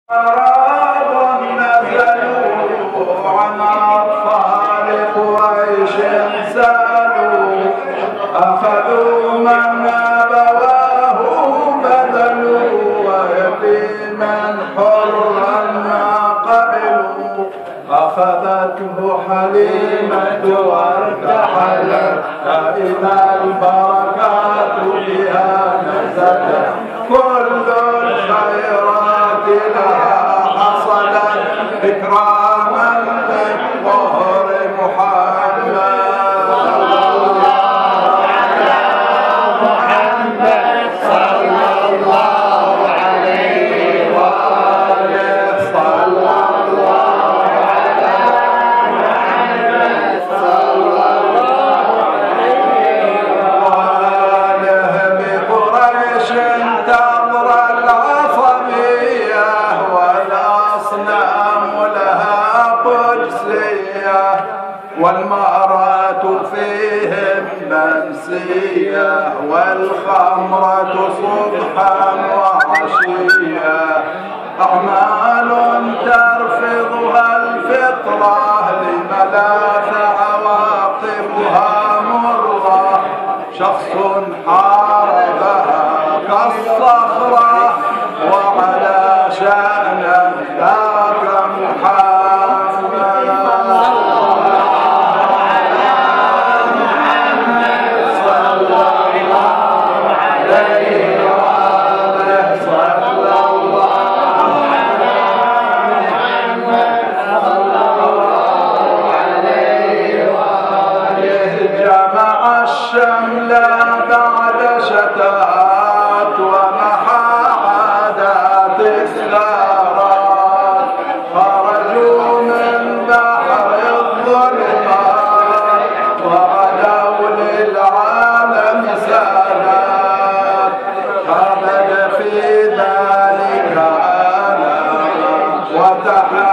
أعراب نزلوا عن أطفال قريش سالوا، أخذوا من أبواه بذلوا، ويتيما حرا ما قبلوا. أخذته حليمة وارتحلت، فإذا البركات بها نزلت، كل الخيرات لها حصلت، إكراما للطهر محمد. صلى الله على محمد صلى الله عليه وآله. صلى الله على محمد صلى الله عليه وآله. بقريش تمر العصبية، والأصنام لها قدسية، والمرأة فيهم منسية، والخمرة صبحا وعشية. أعمال ترفضها الفطرة، لملاذ عواقبها مرة. شخص حاربها كالصخرة، وعلى شأن ذاك محمد. صلى الله على محمد صلى الله عليه وآله. صلى الله على محمد صلى الله عليه وآله. جمع الشمل بعد شتات، ومحى عادات الثارات. خرجوا من بحر الظلمات، وغدوا للعالم سادات. أبد في ذلك أنا وتحت